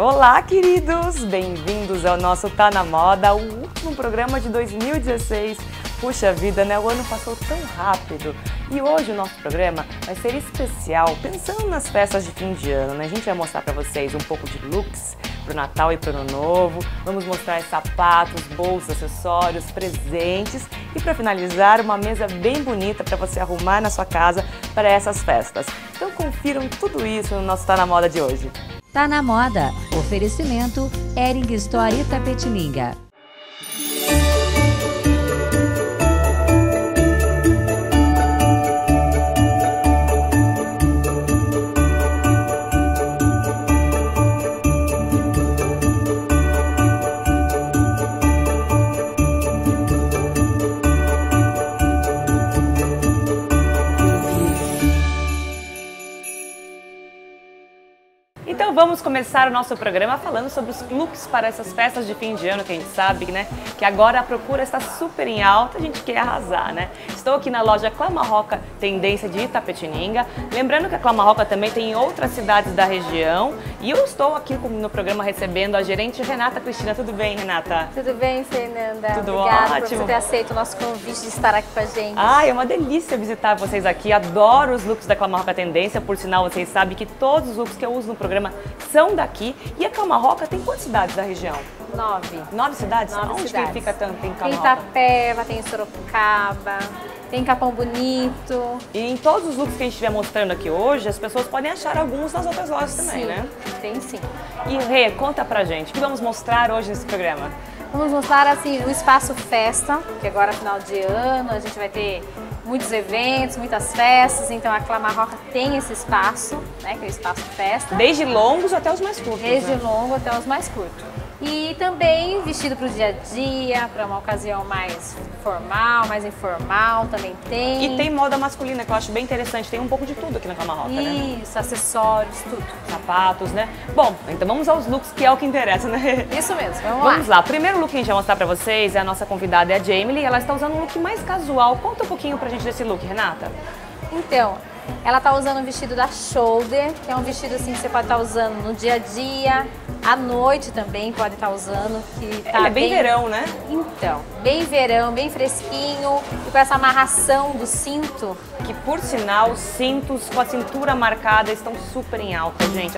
Olá, queridos! Bem-vindos ao nosso Tá na Moda, o último programa de 2016. Puxa vida, né? O ano passou tão rápido. E hoje o nosso programa vai ser especial, pensando nas festas de fim de ano, né? A gente vai mostrar pra vocês um pouco de looks pro Natal e pro Ano Novo. Vamos mostrar sapatos, bolsas, acessórios, presentes. E para finalizar, uma mesa bem bonita para você arrumar na sua casa para essas festas. Então confiram tudo isso no nosso Tá na Moda de hoje. Tá na Moda. Oferecimento Hering Store Itapetininga. Então vamos começar o nosso programa falando sobre os looks para essas festas de fim de ano, que a gente sabe, né, que agora a procura está super em alta, a gente quer arrasar, né? Estou aqui na loja Clamarroca Tendência de Itapetininga, lembrando que a Clamarroca também tem em outras cidades da região, e eu estou aqui no programa recebendo a gerente Renata Cristina. Tudo bem, Renata? Tudo bem, Fernanda? Tudo Obrigada ótimo. por você ter aceito o nosso convite de estar aqui com a gente. Ah, é uma delícia visitar vocês aqui, adoro os looks da Clamarroca Tendência, por sinal vocês sabem que todos os looks que eu uso no programa são daqui. E a Clamarroca tem quantas cidades da região? 9. 9 cidades? 9 Onde cidades. que fica tanto em Tem Clamarroca? Itapeva, tem Sorocaba, tem Capão Bonito. E em todos os looks que a gente estiver mostrando aqui hoje, as pessoas podem achar alguns nas outras lojas também, Sim, né? tem sim. E Rê, conta pra gente, o que vamos mostrar hoje nesse programa? Vamos mostrar assim o espaço festa, que agora é final de ano, a gente vai ter muitos eventos, muitas festas, então a Clamarroca tem esse espaço, né, que é o espaço festa. Desde longos até os mais curtos, Desde né? longo até os mais curtos. E também vestido para o dia a dia, para uma ocasião mais formal, mais informal, também tem. E tem moda masculina, que eu acho bem interessante, tem um pouco de tudo aqui na Clamarroca, né? Isso, acessórios, tudo. Sapatos, né? Bom, então vamos aos looks, que é o que interessa, né? Isso mesmo, vamos Vamos lá. lá, o primeiro look que a gente vai mostrar pra vocês é a nossa convidada, é a Jamie, ela está usando um look mais casual. Conta um pouquinho pra gente desse look, Renata. Então, ela tá usando um vestido da Shoulder, que é um vestido assim que você pode estar usando no dia a dia, à noite também pode estar usando. Que tá Ele é bem verão, né? Então, bem verão, bem fresquinho, e com essa amarração do cinto. Que, por sinal, os cintos com a cintura marcada estão super em alta, gente.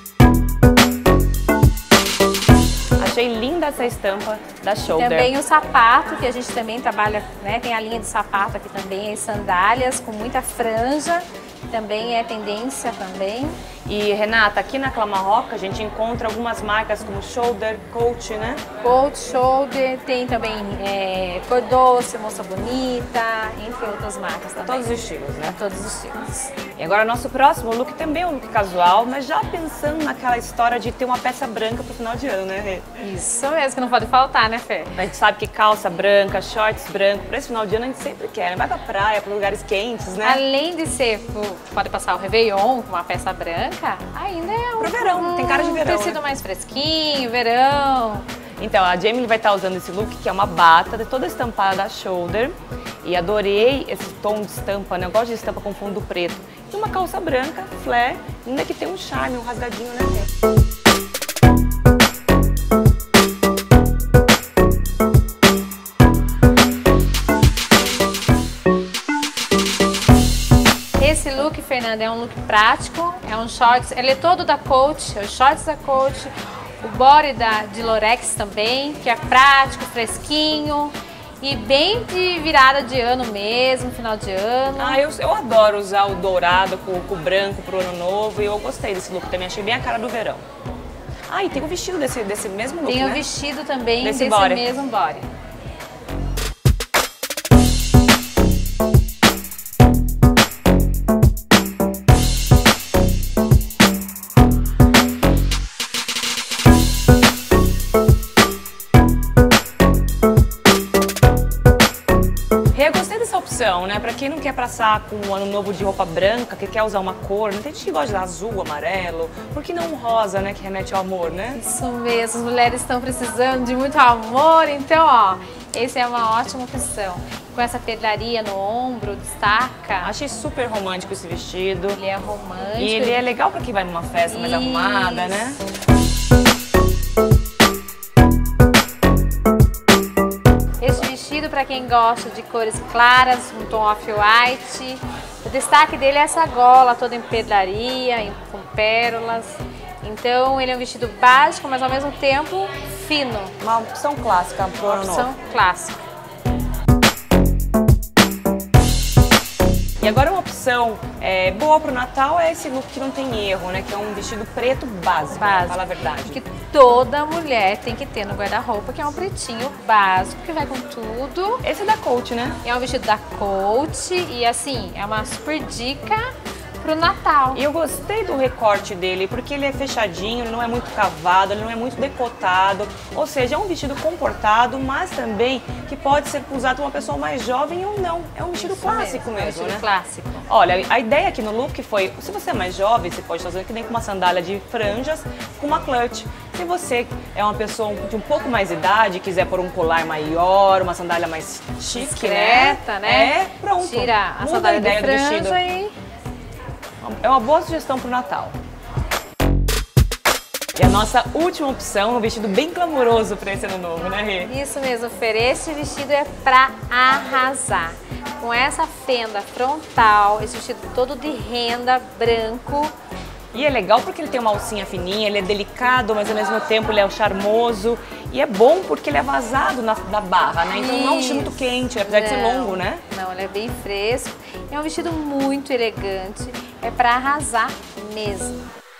Achei linda essa estampa da Shoulder. Também o sapato, que a gente também trabalha, né? Tem a linha de sapato aqui também, as sandálias com muita franja, também é tendência também. E, Renata, aqui na Clamarroca a gente encontra algumas marcas como Shoulder, Coach, né? Coach, Shoulder, tem também Cor Doce, Moça Bonita, entre outras marcas também. Todos os estilos, né? Todos os estilos. E agora nosso próximo look também é um look casual, mas já pensando naquela história de ter uma peça branca pro final de ano, né, Rê? Isso mesmo, que não pode faltar, né, Fê? A gente sabe que calça branca, shorts branco, pra esse final de ano a gente sempre quer, né? Vai pra praia, pra lugares quentes, né? Além de ser, pode passar o Réveillon com uma peça branca, ainda é Pro verão, tem cara de verão, tecido né? mais fresquinho, verão. Então, a Jamie vai estar usando esse look, que é uma bata, toda estampada da Shoulder. E adorei esse tom de estampa, né? Eu gosto de estampa com fundo preto. E uma calça branca, flare, ainda que tem um charme, um rasgadinho, né? Esse look, Fernanda, é um look prático, é um shorts, ele é todo da Coach, os shorts da Coach, o body de Lorex também, que é prático, fresquinho e bem de virada de ano mesmo, final de ano. Ah, eu adoro usar o dourado com o branco pro ano novo e eu gostei desse look também, achei bem a cara do verão. Ah, e tem o vestido desse mesmo look, Tem né? o vestido também Desse desse body. mesmo body. Eu gostei dessa opção, né? Pra quem não quer passar com um ano novo de roupa branca, que quer usar uma cor, não tem gente que gosta de azul, amarelo, por que não um rosa, né? Que remete ao amor, né? Isso mesmo, as mulheres estão precisando de muito amor, então, ó, esse é uma ótima opção. Com essa pedraria no ombro, destaca. Achei super romântico esse vestido. Ele é romântico. E ele é legal pra quem vai numa festa mais arrumada, né? para quem gosta de cores claras, um tom off-white. O destaque dele é essa gola toda em pedraria, com pérolas. Então ele é um vestido básico, mas ao mesmo tempo fino. Uma opção clássica pro ano novo. Opção clássica. E agora uma opção boa pro Natal é esse look que não tem erro, né? Que é um vestido preto básico, fala a verdade. Que toda mulher tem que ter no guarda-roupa, que é um pretinho básico, que vai com tudo. Esse é da Coach, né? É um vestido da Coach e assim, é uma super dica pro Natal. E eu gostei do recorte dele, porque ele é fechadinho, ele não é muito cavado, ele não é muito decotado. Ou seja, é um vestido comportado, mas também que pode ser usado por uma pessoa mais jovem ou não. É um vestido clássico mesmo, é um vestido né? clássico. Olha, a ideia aqui no look foi, se você é mais jovem, você pode fazer que nem com uma sandália de franjas, com uma clutch. Se você é uma pessoa de um pouco mais idade, quiser pôr um colar maior, uma sandália mais chique, discreta, né? Pronto. Tira a Muda sandália ideia de do vestido. franja e... É uma boa sugestão para o Natal. E a nossa última opção, um vestido bem glamouroso para esse ano novo, né, Rê? Isso mesmo, Fer, esse vestido é para arrasar. Com essa fenda frontal, esse vestido todo de renda, branco. E é legal porque ele tem uma alcinha fininha, ele é delicado, mas ao mesmo tempo ele é charmoso. E é bom porque ele é vazado na barra, né? Então não é um vestido muito quente, apesar de ser longo, né? Não, ele é bem fresco. É um vestido muito elegante, é para arrasar mesmo.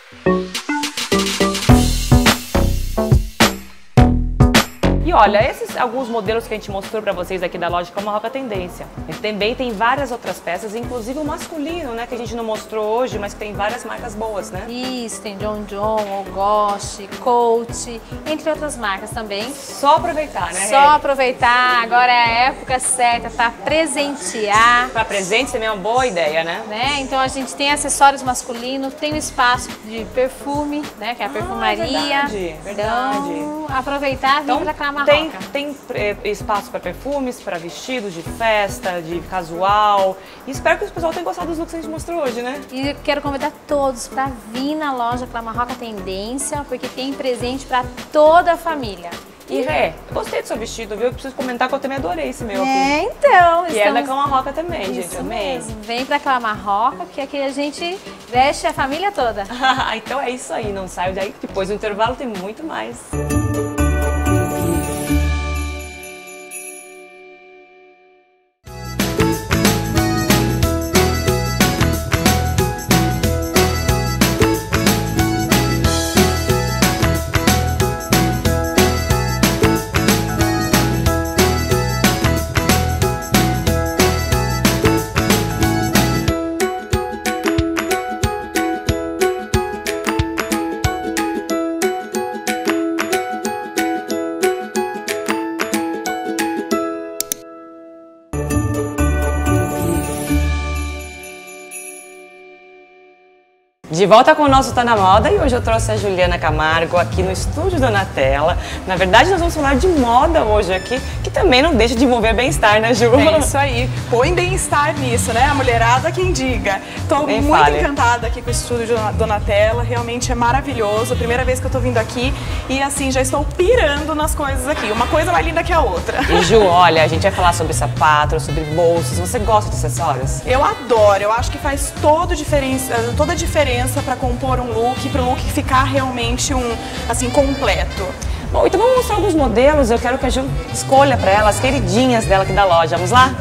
E olha, esses alguns modelos que a gente mostrou para vocês aqui da loja Clamarroca Tendência. E também tem várias outras peças, inclusive o masculino, né? Que a gente não mostrou hoje, mas que tem várias marcas boas, né? Isso, tem John John, Ogoshi, Coach, entre outras marcas também. Só aproveitar, né? Só aproveitar, agora é a época certa para presentear. Para presente também é uma boa ideia, né? Então a gente tem acessórios masculinos, tem o espaço de perfume, né? Que é a perfumaria. Verdade, verdade. Então, aproveitar e vir pra Clamarroca. Tem espaço para perfumes, para vestidos de festa, de casual. E espero que o pessoal tenha gostado dos looks que a gente mostrou hoje, né? E eu quero convidar todos para vir na loja Clamarroca Tendência, porque tem presente para toda a família. E Rê, gostei do seu vestido, viu? Eu preciso comentar que eu também adorei esse meu aqui. Então. E é da Clamarroca também, gente. Isso Amei. mesmo. Vem pra Clamarroca, porque aqui a gente veste a família toda. Então é isso aí, não saio daí. Depois do intervalo tem muito mais. De volta com o nosso Tá Na Moda e hoje eu trouxe a Juliana Camargo aqui no estúdio Donatella. Na verdade nós vamos falar de moda hoje aqui, que também não deixa de envolver bem-estar, né, Ju? É isso aí, põe bem-estar nisso, né? A mulherada quem diga. Tô muito encantada aqui com o estúdio Donatella, realmente é maravilhoso. Primeira vez que eu tô vindo aqui e assim, já estou pirando nas coisas aqui, uma coisa mais linda que a outra. E Ju, olha, a gente vai falar sobre sapatos, sobre bolsas, você gosta de acessórios? Eu adoro, eu acho que faz toda a diferença para compor um look, para o look ficar realmente assim, completo. Bom, então vamos mostrar alguns modelos, eu quero que a Ju escolha para ela as queridinhas dela aqui da loja, vamos lá?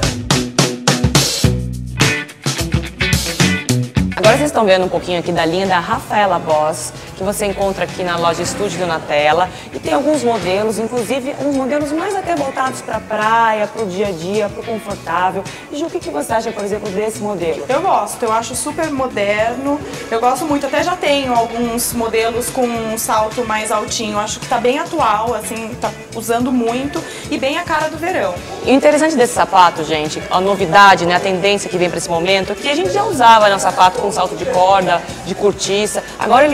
Agora vocês estão vendo um pouquinho aqui da linha da Rafaela Boss, que você encontra aqui na loja Estúdio Donatella. E tem alguns modelos, inclusive uns modelos mais até voltados para a praia, para o dia a dia, para o confortável. E Ju, o que você acha, por exemplo, desse modelo? Eu gosto, eu acho super moderno, eu gosto muito, até já tenho alguns modelos com um salto mais altinho, acho que tá bem atual, assim, tá usando muito e bem a cara do verão. E o interessante desse sapato, gente, a novidade, né, a tendência que vem para esse momento, é que a gente já usava, né, um sapato com salto de corda, de cortiça, agora ele vem com esse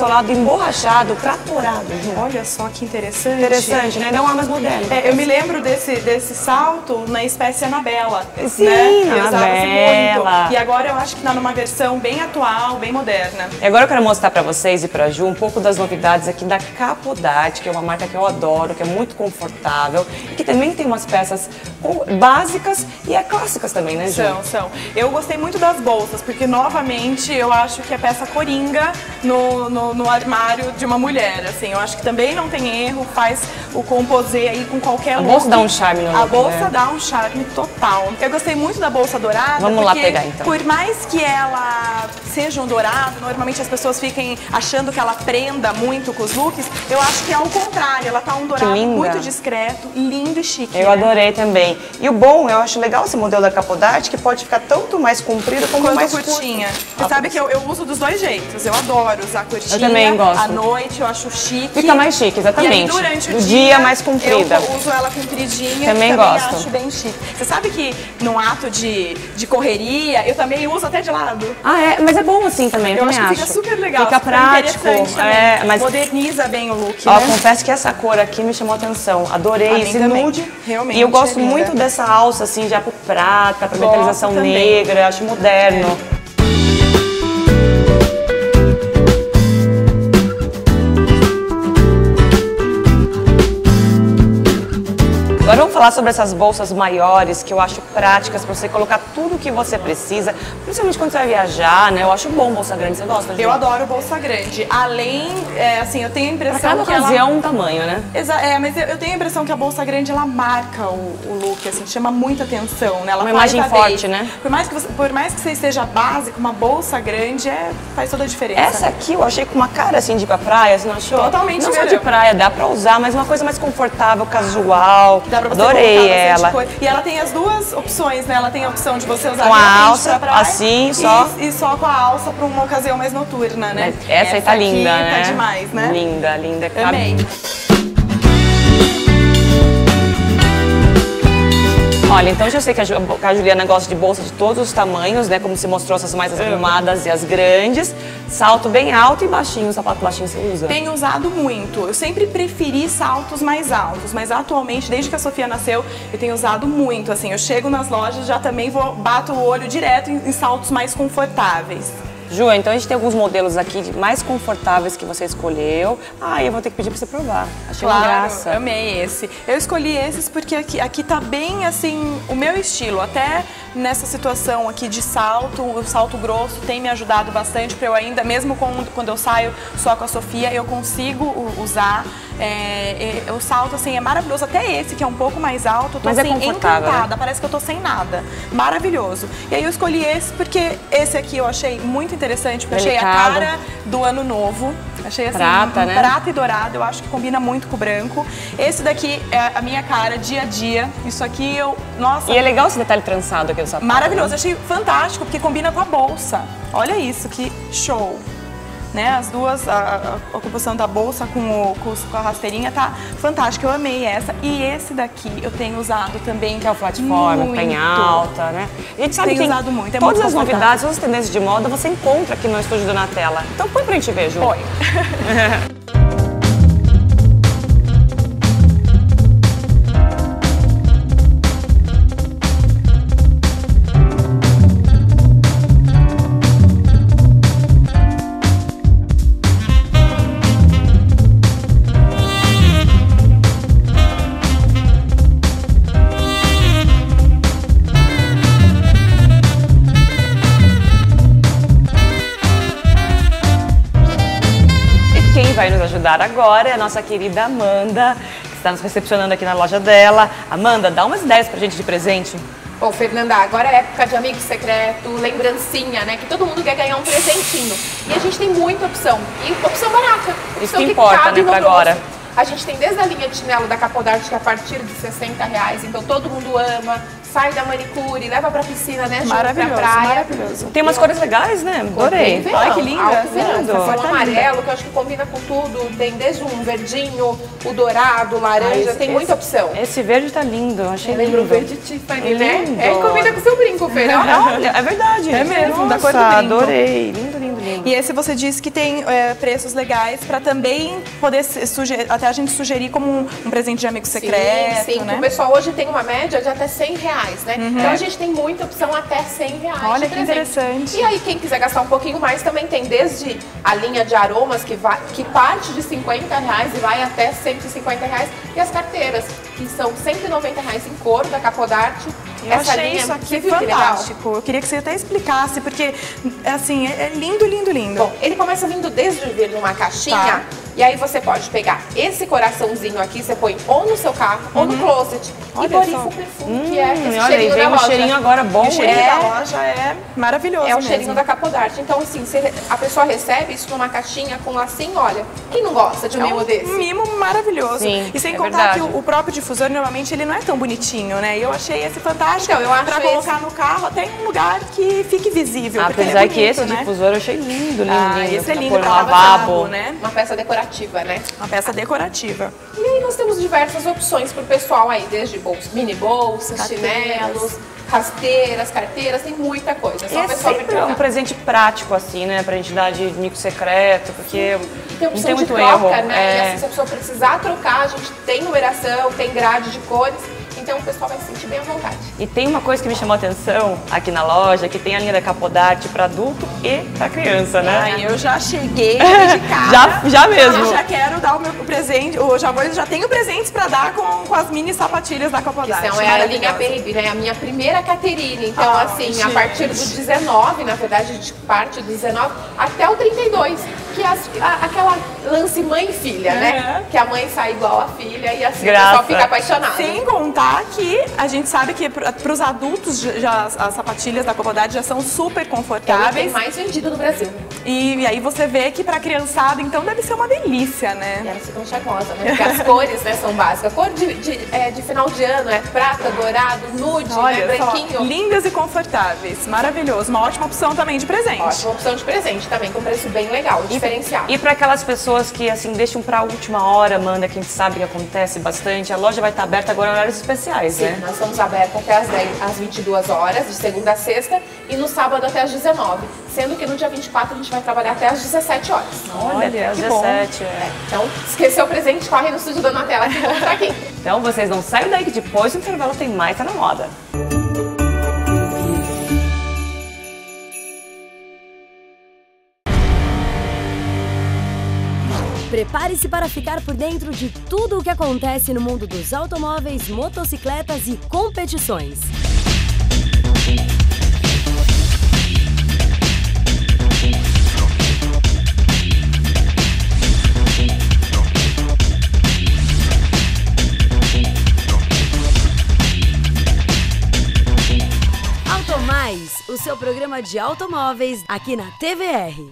solado emborrachado, tratorado. Olha só que interessante. Interessante, né? Não é mais moderno. Eu me lembro desse salto na espécie Anabela. Sim, né? Anabela. Muito. E agora eu acho que tá numa versão bem atual, bem moderna. E agora eu quero mostrar pra vocês e pra Ju um pouco das novidades aqui da Capodarte, que é uma marca que eu adoro, que é muito confortável e que também tem umas peças básicas e clássicas também, né, Ju? São. Eu gostei muito das bolsas, porque novamente eu acho que é peça coringa no armário de uma mulher, assim. Eu acho que também não tem erro, faz o composê aí com qualquer look. A bolsa dá um charme no look, A bolsa né? dá um charme total. Eu gostei muito da bolsa dourada. Vamos lá pegar, então. Por mais que ela seja um dourado, normalmente as pessoas fiquem achando que ela prenda muito com os looks, eu acho que é ao contrário, ela tá um dourado muito discreto, lindo e chique. Eu adorei também. E o bom, eu acho legal esse modelo da Capodarte, que pode ficar tanto mais comprido como mais curtinha. Você sabe que eu uso dos dois jeitos. Eu adoro usar curtinha. Eu também gosto. À noite eu acho chique. Fica mais chique, exatamente. E aí, durante o dia mais comprida. Eu uso ela compridinha. Também gosto. Acho bem chique. Você sabe que num ato de correria, eu também uso até de lado. Ah, é? Mas é bom assim também, eu acho que fica super legal. Fica prático. Mas moderniza bem o look, ó, né? Confesso que essa cor aqui me chamou a atenção. Adorei esse nude. Realmente. E eu gosto muito dessa alça, assim, já pro prata, pra metalização negra. Acho moderno. Agora vamos falar sobre essas bolsas maiores que eu acho práticas para você colocar tudo o que você precisa, principalmente quando você vai viajar, né? Eu acho bom bolsa grande. Você gosta, Ju? Eu adoro bolsa grande. Além, assim, eu tenho a impressão pra cada que ocasião um tamanho, né? Mas eu tenho a impressão que a bolsa grande, ela marca o look, assim, chama muita atenção, né? Ela uma imagem forte, né? Por mais que você esteja básico, uma bolsa grande faz toda a diferença. Essa aqui eu achei com uma cara assim de ir pra praia, você não achou? Totalmente. Não só de praia, dá pra usar, mas uma coisa mais confortável, casual. Dá pra você adorei ela. E ela tem as duas opções, né? Ela tem a opção de você usar com a alça, pra praia, assim, só. E só com a alça pra uma ocasião mais noturna, né? Essa aí tá linda, aqui né? Tá demais, né? Linda, linda. Amei. Olha, então já sei que a Juliana gosta de bolsa de todos os tamanhos, né? Como se mostrou essas mais arrumadas e as grandes. Salto bem alto e baixinho, sapato baixinho você usa? Tenho usado muito. Eu sempre preferi saltos mais altos, mas atualmente, desde que a Sofia nasceu, eu tenho usado muito. Assim, eu chego nas lojas, já também bato o olho direto em saltos mais confortáveis. Ju, então a gente tem alguns modelos aqui mais confortáveis que você escolheu. Ah, eu vou ter que pedir pra você provar. Achei uma graça. Eu amei esse. Eu escolhi esses porque aqui tá bem, assim, o meu estilo. Até nessa situação aqui de salto, o salto grosso tem me ajudado bastante pra eu ainda, mesmo quando eu saio só com a Sofia, eu consigo usar. O salto, assim, é maravilhoso. Até esse, que é um pouco mais alto, eu tô, mas assim, é confortável, encantada. né? Parece que eu tô sem nada. Maravilhoso. E aí eu escolhi esse porque esse aqui eu achei muito interessante, porque eu achei a cara do ano novo. Achei assim, prata, né? Prata e dourado, eu acho que combina muito com o branco. Esse daqui é a minha cara, dia a dia. Isso aqui nossa. E é legal esse detalhe trançado aqui do sapato. Maravilhoso, né? Achei fantástico, porque combina com a bolsa. Olha isso, que show. Né? As duas, a ocupação da bolsa com a rasteirinha tá fantástica. Eu amei essa. E esse daqui eu tenho usado também. Que é o flatform, que tá em alta, né? A gente sabe que tem usado muito. Todas as novidades, todas as tendências de moda você encontra aqui no estúdio Donatella. Então põe pra gente ver, Ju. Põe. Vai nos ajudar agora é a nossa querida Amanda, que está nos recepcionando aqui na loja dela. Amanda, dá umas ideias pra gente de presente. Bom, Fernanda, agora é época de amigo secreto, lembrancinha, né? Que todo mundo quer ganhar um presentinho. E a gente tem muita opção. E opção barata. Isso que importa, né, pra agora. A gente tem desde a linha de chinelo da Capodarte, que é a partir de R$60, então todo mundo ama. Sai da manicure, leva pra piscina, né? Maravilhoso, pra praia. maravilhoso. Tem umas cores legais, né? Adorei. Olha que linda. Tem um amarelo, que eu acho que combina com tudo. Tem desde um verdinho, o dourado, o laranja, tem muita opção. Esse verde tá lindo, eu achei lindo. Lembra o verde Tiffany, né? Lindo. Combina com o seu brinco, Fer. Olha, é verdade. É mesmo, Nossa, da cor do brinco. Adorei. Lindo, lindo, lindo. E esse você disse que tem preços legais para também poder até a gente sugerir como um presente de amigo secreto, sim, né? O pessoal hoje tem uma média de até R$100, né? Então a gente tem muita opção até R$100. Olha que interessante. E aí quem quiser gastar um pouquinho mais também tem desde a linha de aromas que parte de R$50 e vai até R$150, e as carteiras que são R$190 em couro da Capodarte. Eu achei isso aqui fantástico. Eu queria que você até explicasse, porque assim, é lindo, lindo, lindo. Bom, ele começa vindo desde vir numa caixinha, e aí você pode pegar esse coraçãozinho aqui, você põe ou no seu carro ou no closet. Olha e borrifa o perfume, que é esse cheirinho da loja. O cheirinho agora bom. O cheirinho da loja é maravilhoso. É o cheirinho da Capodarte. Então, assim, a pessoa recebe isso numa caixinha com assim, olha, quem não gosta de um mimo desse? Um mimo maravilhoso. Sim, e sem contar que o próprio difusor, normalmente, ele não é tão bonitinho, né? E eu achei esse fantástico pra colocar no carro, até em um lugar que fique visível. Apesar que esse difusor eu achei lindo, lindo. Esse é lindo pra lavabo, né? Uma peça decorativa, né? Uma peça decorativa. E aí nós temos diversas opções pro pessoal aí, desde mini bolsas, chinelos, rasteiras, carteiras, tem muita coisa. E é sempre um presente prático, assim, né? Pra gente dar de amigo secreto, porque tem não tem muito troca, erro. né? E assim, se a pessoa precisar trocar, a gente tem numeração, tem grade de cores. Então o pessoal vai se sentir bem à vontade. E tem uma coisa que me chamou a atenção aqui na loja, que tem a linha da Capodarte para adulto e para criança, né? Aí eu já cheguei de cara. já mesmo. Eu já quero dar o meu presente, já tenho presentes para dar com as mini sapatilhas da Capodarte. Então é a linha Baby, né? A minha primeira Caterine. Então assim, gente, a partir do 19, na verdade a gente parte do 19 até o 32, que é aquela lance mãe e filha, né? Que a mãe sai igual a filha e assim o pessoal fica apaixonado. Sem contar que a gente sabe que para os adultos já as sapatilhas da Capodarte já são super confortáveis. Tem mais vendido no Brasil. E aí você vê que para criançada, então deve ser uma delícia, né? E elas ficam charmosas, né? Porque as cores, né, são básicas. A cor de final de ano é prata, dourado, nude, olha, né, branquinho. Lindas e confortáveis, maravilhoso. Uma ótima opção também de presente. Ótima opção de presente também, com preço bem legal, diferenciado. E para aquelas pessoas que assim deixam para a última hora, Amanda, que a gente sabe que acontece bastante, a loja vai estar aberta agora em horários especiais, sim, né? Nós estamos abertos até às 22 horas, de segunda a sexta, e no sábado até às 19. Sendo que no dia 24 a gente vai trabalhar até às 17 horas. Olha, até às 17. Então, esqueceu o presente, corre no estúdio da Donatella que vamos aqui. Então vocês não saiam daí que depois do intervalo tem mais, tá na moda. Prepare-se para ficar por dentro de tudo o que acontece no mundo dos automóveis, motocicletas e competições. Automais, o seu programa de automóveis aqui na TVR.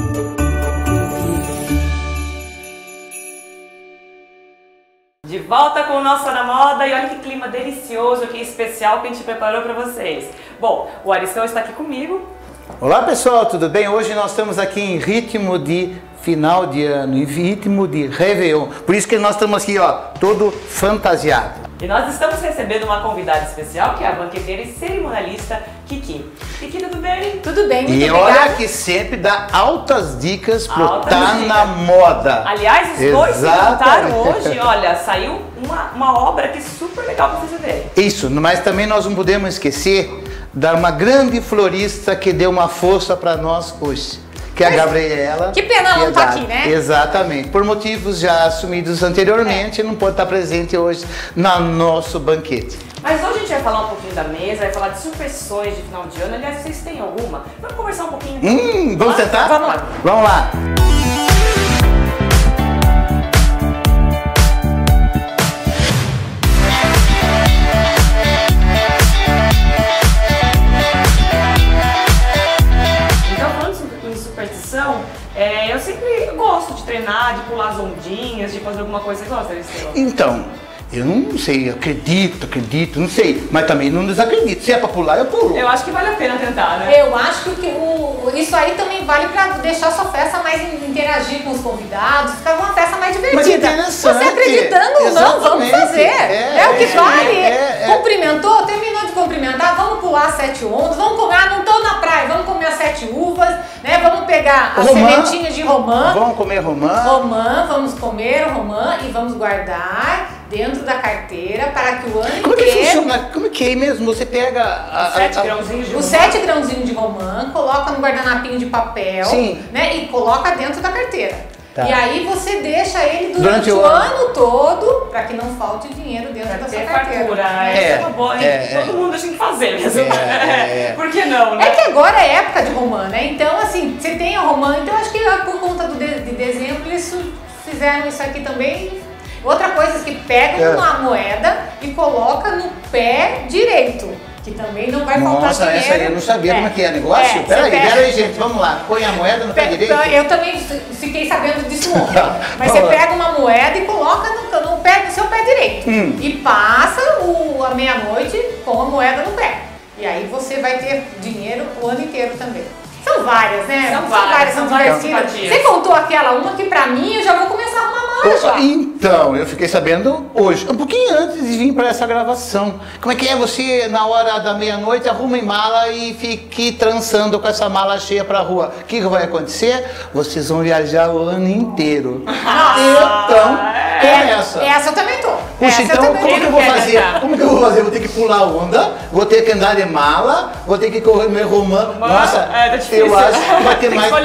De volta com o nosso Tá na Moda e olha que clima delicioso aqui, especial que a gente preparou para vocês. Bom, o Aristão está aqui comigo. Olá pessoal, tudo bem? Hoje nós estamos aqui em ritmo de final de ano, em ritmo de Réveillon. Por isso que nós estamos aqui, ó, todo fantasiado. E nós estamos recebendo uma convidada especial, que é a banqueteira e cerimonialista Kiki. Kiki, tudo bem? Tudo bem, muito obrigada. E olha que sempre dá altas dicas pro Tá na Moda. Aliás, os dois se juntaram hoje, olha, saiu uma obra aqui super legal pra vocês verem. Isso, mas também nós não podemos esquecer de uma grande florista que deu uma força para nós hoje. Que é a Gabriela. Que pena ela não tá aqui, né? Exatamente. Por motivos já assumidos anteriormente, não pode estar presente hoje no nosso banquete. Mas hoje a gente vai falar um pouquinho da mesa, vai falar de superstições de final de ano. Aliás, vocês têm alguma? Vamos conversar um pouquinho. Vamos tentar? Vamos lá. Vamos lá. Eu sempre gosto de treinar, de pular as ondinhas, de fazer alguma coisa. Você gosta disso? Então, eu não sei, acredito, não sei, mas também não desacredito. Se é pra pular, eu pulo. Eu acho que vale a pena tentar, né? Eu acho que isso aí também vale pra deixar sua festa mais interagir com os convidados, ficar uma festa mais divertida. Mas interessante. Você acreditando ou não, vamos fazer. É o que vale. Cumprimentou, terminou de cumprimentar, vamos pular 7 ondas, vamos comer, não tô na praia, vamos comer as 7 uvas. né? Vamos pegar as sementinhas de romã. Vamos comer romã. Vamos comer romã e vamos guardar dentro da carteira para que o ano Como inteiro... que funciona? Como que é mesmo? Você pega os 7 grãozinhos de romã, coloca no guardanapinho de papel, Sim. né? E coloca dentro da carteira. Tá. E aí você deixa ele durante o ano todo, para que não falte dinheiro dentro da sua carteira. É uma boa, todo mundo tem que fazer mesmo. Por que não, né? É que agora é época de romã, né? Então, assim, você tem a romã, então acho que por conta de dezembro eles fizeram isso aqui também. Outra coisa é que pegam uma moeda e coloca no pé direito. Que também não vai faltar dinheiro. Nossa, essa aí eu não sabia como é que é negócio. Peraí, gente, vamos lá. Põe a moeda no pé direito. Eu também fiquei sabendo disso ontem. Mas você pega uma moeda e coloca no pé do seu pé direito. E passa a meia-noite com a moeda no pé. E aí você vai ter dinheiro o ano inteiro também. São várias, né? São várias. Você contou aquela uma que pra mim eu já vou começar a arrumar mala já. Então, eu fiquei sabendo hoje, um pouquinho antes de vir para essa gravação. Como é que é você, na hora da meia-noite, arruma em mala e fique trançando com essa mala cheia pra rua? O que vai acontecer? Vocês vão viajar o ano inteiro. Então, essa eu também tô. Puxa, então como que eu vou fazer? Como que eu vou fazer? Vou ter que pular onda, vou ter que andar de mala, vou ter que correr meu romã. Nossa, eu acho que vai ter mais.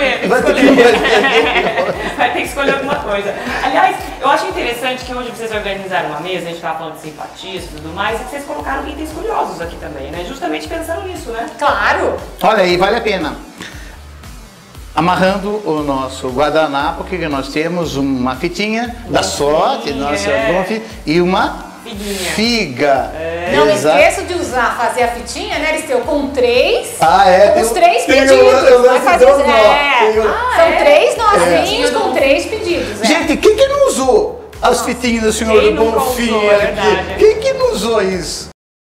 Vai ter que escolher alguma coisa. Aliás, eu acho interessante que hoje vocês organizaram uma mesa, a gente estava falando de simpatias e tudo mais, e que vocês colocaram itens curiosos aqui também, né? Justamente pensando nisso, né? Claro! Olha aí, vale a pena. Amarrando o nosso guardanapo, que nós temos uma fitinha da sorte, e uma figa. Não esqueça de fazer a fitinha, né, Aristeu? Com 3. Os 3 pedidos. Vai fazer São 3 nozinhos com 3 pedidos. Gente, quem que não usou as fitinhas do senhor do Bonfim aqui? Quem que não usou isso?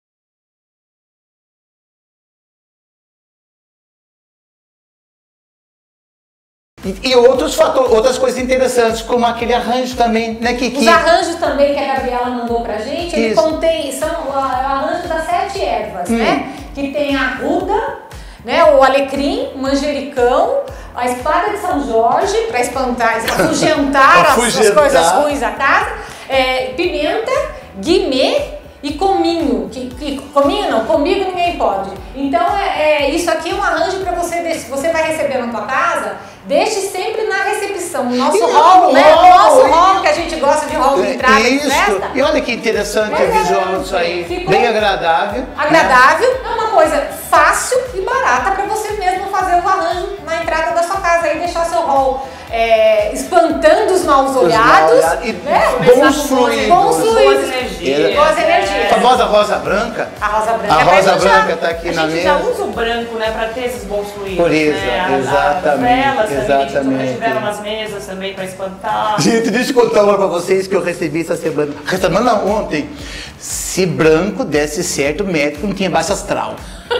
E outras coisas interessantes, como aquele arranjo também, né, Kiki? Os arranjos também que a Gabriela mandou pra gente, ele contém, são o arranjo das 7 ervas, né? Que tem a arruda, né, o alecrim, o manjericão, a espada de São Jorge, para afugentar as coisas ruins da casa, pimenta, guimê e cominho. Cominho não, comigo ninguém pode. Então isso aqui é um arranjo para você vai receber na tua casa. Deixe sempre na recepção, o nosso hall, né? O nosso hall, que a gente gosta de hall de entrada de festa. E olha que interessante o visual disso aí. Bem agradável. Agradável, é uma coisa fácil e barata para você mesmo fazer o arranjo na entrada da sua casa e deixar seu hall espantando os maus olhados. E bons fluidos. Boas energias. A famosa rosa branca. A rosa branca. A rosa branca está aqui na mesa. A gente já usa o branco, né, para ter esses bons fluidos. Por isso, exatamente. Exatamente. Tiveram umas mesas também para espantar. Gente, deixa eu contar uma para vocês que eu recebi essa semana ontem. Se branco desse certo, o médico não tinha baixo astral.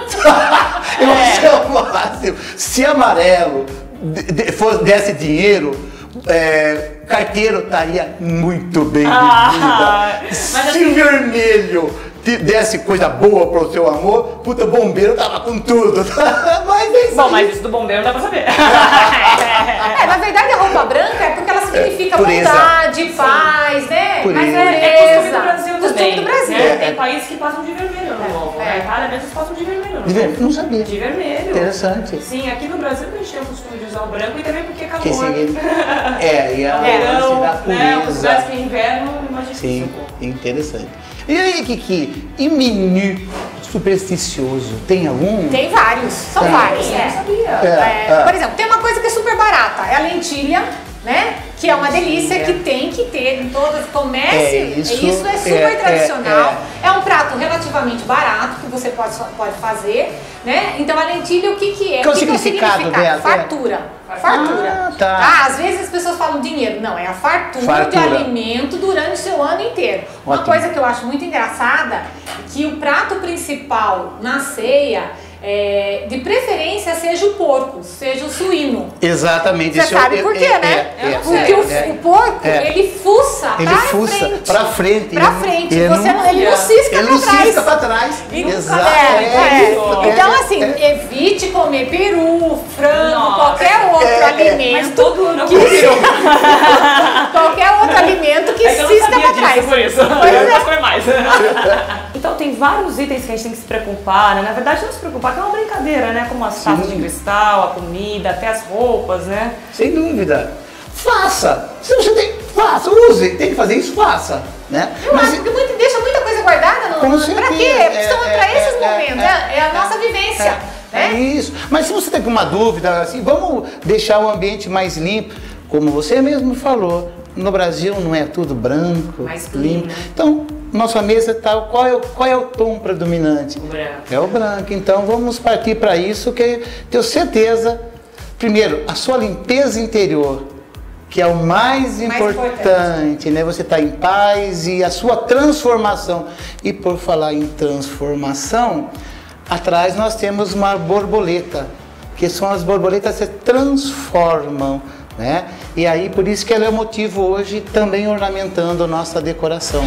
Eu achei o máximo. Se amarelo desse dinheiro, carteiro estaria muito bem vendida. Se vermelho desse coisa boa pro seu amor, puta, bombeiro tava com tudo. Mas é isso. Bom, mas isso do bombeiro não dá pra saber. Na verdade a roupa branca é porque ela significa bondade, paz, né? Mas é costume do Brasil também. Do Brasil. Tem países que passam de vermelho no novo. Na Itália mesmo eles passam de vermelho. Não sabia. De vermelho. Interessante. Sim, aqui no Brasil a gente tem o costume de usar o branco e também porque é calor. E a verão, da pureza. Que é inverno, imagina. Sim, interessante. E aí, Kiki, e menu supersticioso, tem algum? Tem vários, são vários. Eu não sabia. Por exemplo, tem uma coisa que é super barata, é a lentilha, né? Que é uma delícia, que tem que ter em todas as comércios. Isso é super tradicional. É um prato relativamente barato que você pode fazer, né? Então a lentilha, o que é? Qual o significado dela? Fartura. Fartura. Às vezes as pessoas falam dinheiro. Não, é a fartura de alimento durante o seu ano inteiro. Uma coisa que eu acho muito engraçada é que o prato principal na ceia de preferência seja o porco, seja o suíno. Exatamente. Você sabe por quê, né? Porque o porco, ele fuça pra frente. Pra frente. Ele não cisca pra trás. Exato. Então, assim, evite comer peru, frango, qualquer outro alimento. Mas todo mundo qualquer outro alimento que cisca pra trás. Por isso. Eu não comer mais. Então tem vários itens que a gente tem que se preocupar, né? Na verdade não se preocupar, que é uma brincadeira, né? Como as taças de cristal, a comida, até as roupas, né? Sem dúvida. Faça! Se você faça, use. Tem que fazer isso, faça. Né? Mas deixa muita coisa guardada, não? Pra quê? São pra esses momentos, é a nossa vivência. É isso. Mas se você tem alguma dúvida, assim, vamos deixar o ambiente mais limpo. Como você mesmo falou, no Brasil não é tudo branco, mais limpo. Então, nossa mesa tá, qual é o tom predominante? O branco. É o branco. Então vamos partir para isso, que tenho certeza, primeiro, a sua limpeza interior, que é o mais importante, né? Você está em paz e a sua transformação. E por falar em transformação, atrás nós temos uma borboleta, que são as borboletas que se transformam, né? E aí por isso que ela é o motivo hoje também ornamentando a nossa decoração.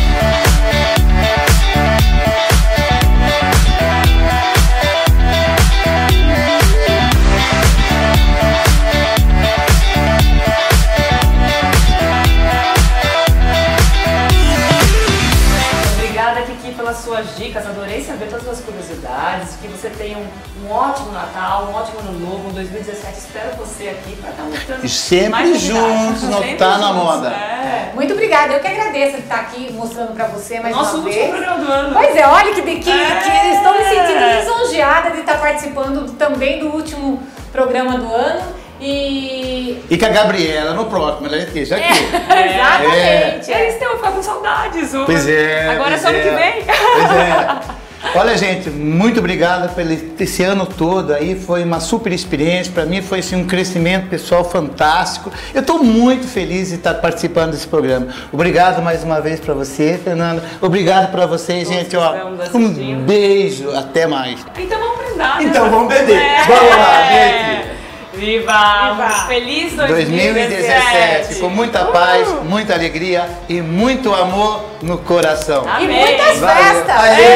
Pelas suas dicas, adorei saber todas as curiosidades, que você tenha um ótimo Natal, um ótimo Ano Novo, um 2017, espero você aqui para estar mostrando sempre mais juntos, não tá na moda. Muito obrigada, eu que agradeço de estar aqui mostrando para você mais uma vez. Nosso último programa do ano. Pois é, olha que estou me sentindo lisonjeada de estar participando também do último programa do ano. E com a Gabriela no próximo, ela esteja aqui. Exatamente. Eles têm ficar com saudades. Pois é. Agora é só ano que vem. Pois é. Olha, gente, muito obrigado por esse ano todo aí, foi uma super experiência, para mim foi assim, um crescimento pessoal fantástico. Eu estou muito feliz de estar participando desse programa. Obrigado mais uma vez para você, Fernanda. Obrigado para vocês, gente. Ó, um beijo, até mais. Então vamos brindar. Então vamos beber. Vamos lá, gente. Viva! Feliz 2017, com muita paz, muita alegria e muito amor no coração. Amém. E muitas festas!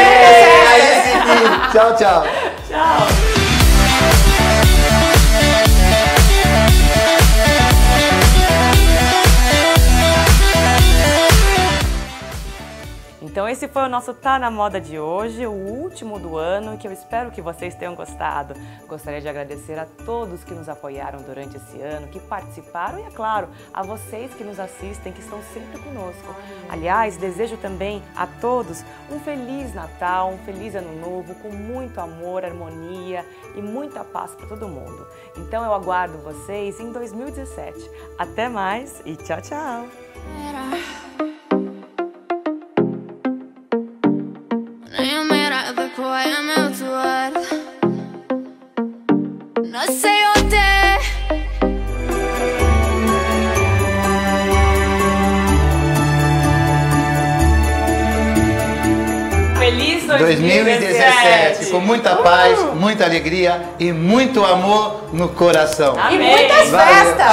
Tchau, tchau. Tchau. Então esse foi o nosso Tá Na Moda de hoje, o último do ano, que eu espero que vocês tenham gostado. Gostaria de agradecer a todos que nos apoiaram durante esse ano, que participaram e, é claro, a vocês que nos assistem, que estão sempre conosco. Aliás, desejo também a todos um Feliz Natal, um Feliz Ano Novo, com muito amor, harmonia e muita paz para todo mundo. Então eu aguardo vocês em 2017. Até mais e tchau, tchau! Feliz 2017, com muita paz, muita alegria e muito amor no coração. Amém. E muitas festas!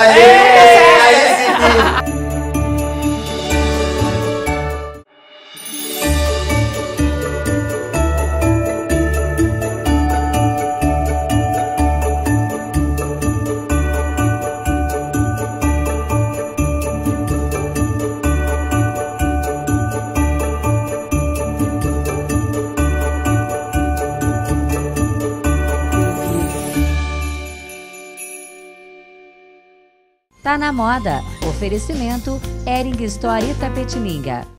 Tá na moda. Oferecimento Hering Store Itapetininga.